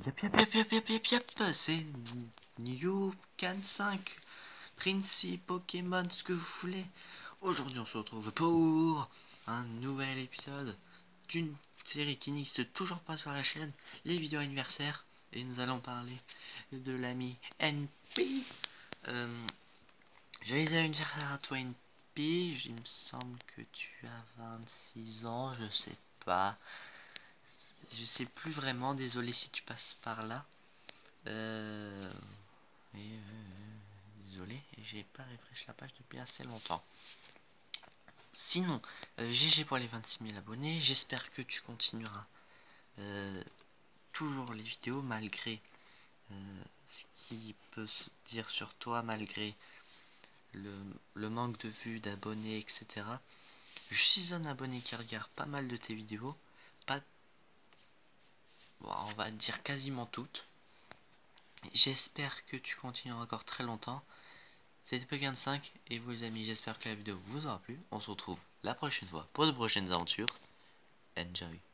C'est New Can 5, Principe, Pokémon, ce que vous voulez. Aujourd'hui on se retrouve pour un nouvel épisode d'une série qui n'existe toujours pas sur la chaîne, les vidéos anniversaires. Et nous allons parler de l'ami NP. Joyeux anniversaire à toi NP, il me semble que tu as 26 ans, je sais pas. Je sais plus vraiment, désolé si tu passes par là. Désolé, j'ai pas refresh la page depuis assez longtemps. Sinon, GG pour les 26 000 abonnés. J'espère que tu continueras toujours les vidéos malgré ce qui peut se dire sur toi, malgré le manque de vues, d'abonnés, etc. Je suis un abonné qui regarde pas mal de tes vidéos. Pas, bon, on va dire quasiment toutes. J'espère que tu continueras encore très longtemps. C'était Pokémon 5 et vous les amis, j'espère que la vidéo vous aura plu. On se retrouve la prochaine fois pour de prochaines aventures. Enjoy.